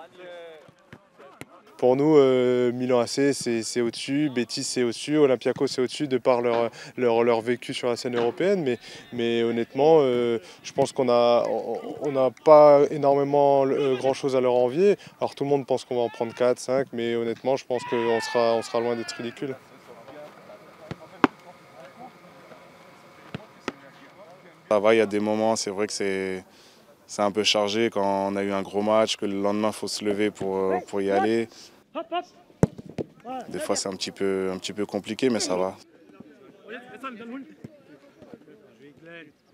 Pour nous, Milan AC, c'est au-dessus, Betis, c'est au-dessus, Olympiakos, c'est au-dessus de par leur vécu sur la scène européenne. Mais honnêtement, je pense on n'a pas énormément grand-chose à leur envier. Alors tout le monde pense qu'on va en prendre 4, 5, mais honnêtement, je pense on sera loin d'être ridicule. Ça va, il y a des moments, c'est vrai que c'est un peu chargé quand on a eu un gros match, que le lendemain, il faut se lever pour y aller. Des fois, c'est un petit peu compliqué, mais ça va.